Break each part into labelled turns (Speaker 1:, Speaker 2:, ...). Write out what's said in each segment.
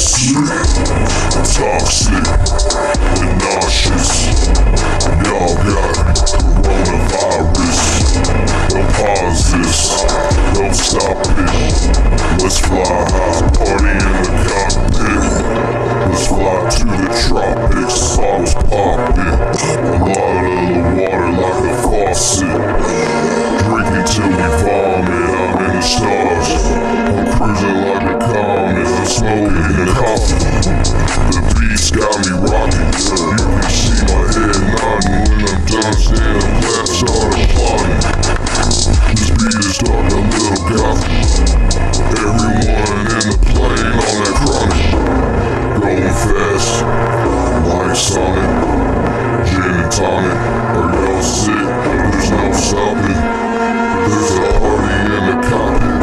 Speaker 1: toxic and nauseous. Y'all got coronavirus. Don't pause this, don't stop it. Let's fly high, party in the cockpit. Let's fly to the tropics, bottles popping. A lot of the water like a faucet. Drinking till we vomit, I'm in the stars. I'm cruising like a comet, I'm smoking the coffee. The beats got me rocking. You can see my head nodding when I'm done saying the clap started plotting. This beat is dark, a little gothic. Everyone in the plane on that chronic. Going fast, like Sonic. Gin and tonic, are y'all sick? There's no stopping. There's a party in the cockpit,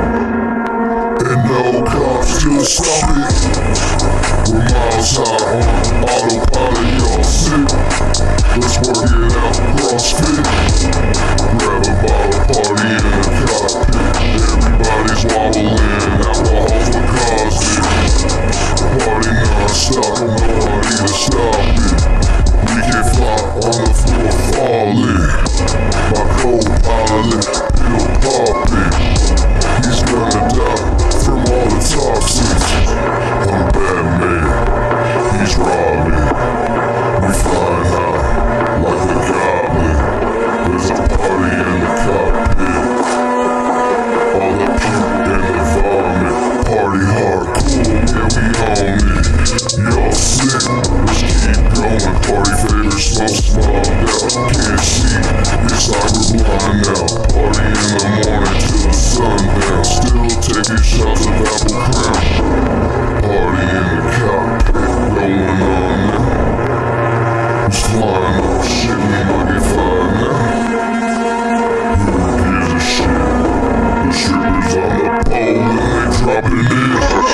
Speaker 1: and no cops to stop it. We're miles high on autopilot, y'all sick? Let's work it out, CrossFit. Grab a bottle, party in the cockpit. Everybody's wobbling, alcohol's what caused it. Party non-stop, nobody to stop it. We can fly on the floor, falling. My co-pilot, pill popping. He's gonna die from all the toxins. I'm Batman, he's Robin. We flying high like a goblin. There's a party in the cockpit. All the puke and the vomit. Party hardcore, yeah, we own it. Y'all sick, let's keep going. Party favors, smoke smogged out. Can't see, it's like we're blind now. Party in the morning till the sun down. Still taking shots of AppleCrown. Party in the cockpit, going on now. It's flying off shit, we might get fired now. Who gives a shit? The strippers on the pole and they dropping it.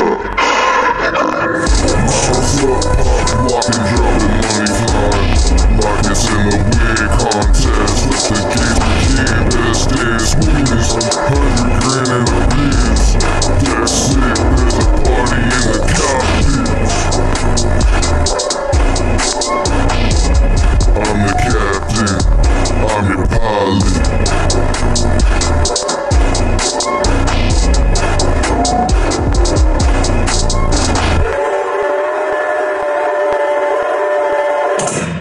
Speaker 1: Miles up, pop, walking, dropping money flying. Like it's in the wig contest. Let the games begin, best dance movies. 100 grand in the biz. That's sick, there's a party in the cockpit. I'm the captain, I'm your pilot.